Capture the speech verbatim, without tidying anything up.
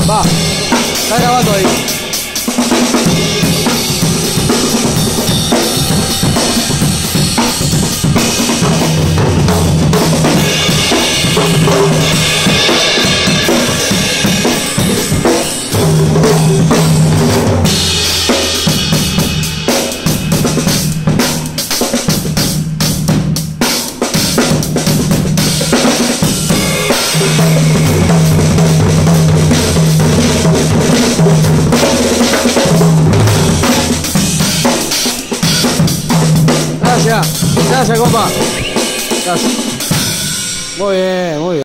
Va, está grabando ahí. Gracias, gracias, compa. Gracias. Muy bien, muy bien.